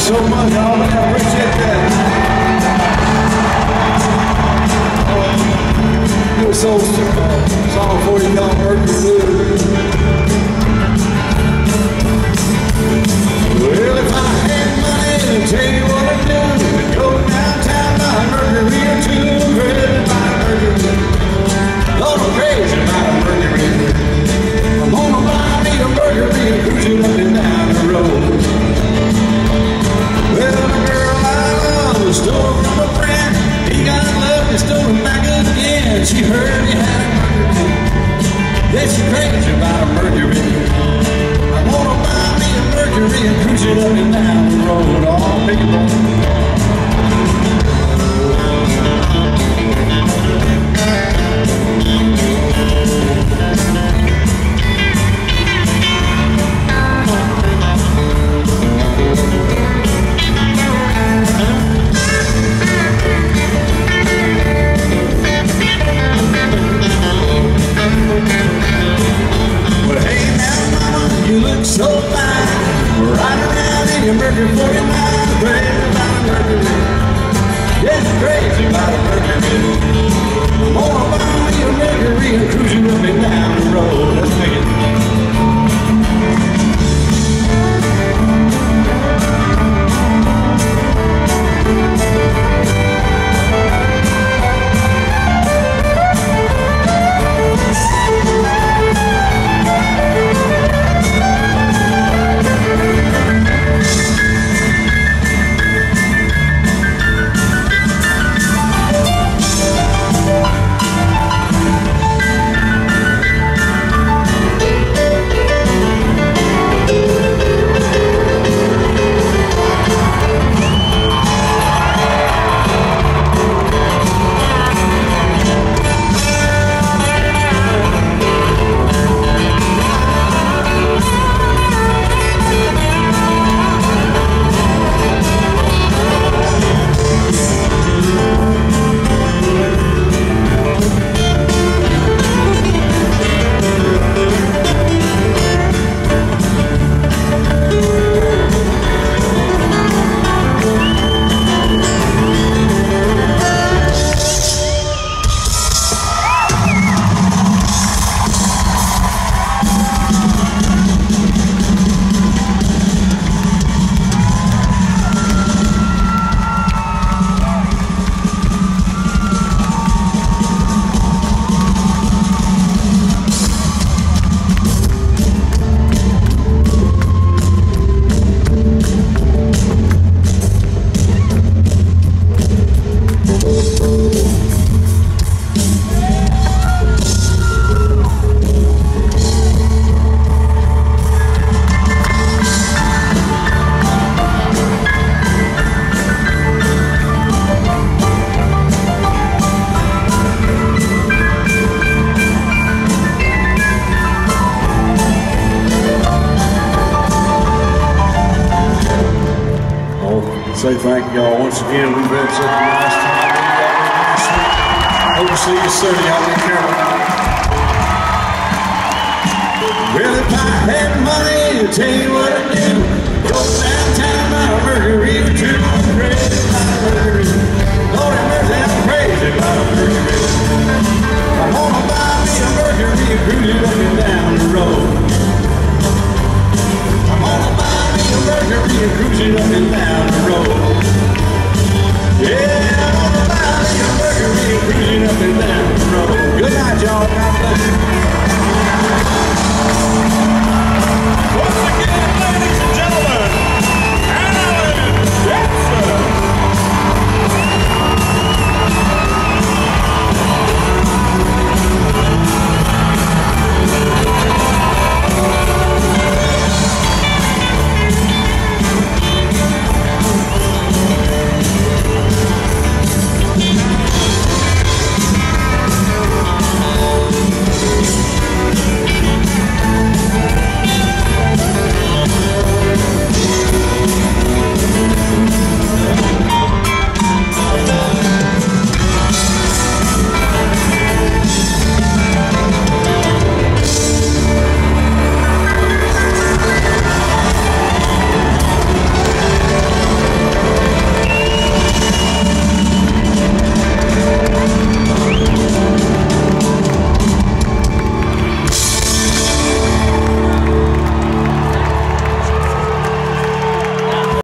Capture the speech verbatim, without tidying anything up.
so much, Albany. I appreciate that. Uh, do a soul uh, song for you called Mercury Blues. Well, if I had money, I'd tell you what I'd do. Go downtown, buy Mercury or two. Crazy about Mercury. Lord, I'm crazy about Mercury. I'm gonna buy me a Mercury and cruise it up and down the road. Well, the girl I love stole from a friend. He got love and stole him back again. She heard he had a Mercury. Yeah, she's crazy about a Mercury. I wanna buy me a Mercury and cruise it up and down the road. Oh, make it roll. So fine, right around in your Mercury forty-nine, crazy about a Mercury. Yes, crazy about a Mercury. I'm gonna buy me a Mercury and cruise it up and down the road. Let's make it. Say thank y'all once again. We've had such a nice time. Hope to see you soon. Y'all take care. Well, if I had money, I'd tell you what I'd do. Go downtown, buy a Mercury or two. Crazy about a Mercury. Lord have mercy, I'm crazy about a Mercury. I wanna buy me a Mercury and cruise it up and down the road. I wanna buy me a Mercury and cruise it up and down the road. Yeah, I wanna buy me a Mercury and cruise it up and down the road. Good night, y'all. God bless you.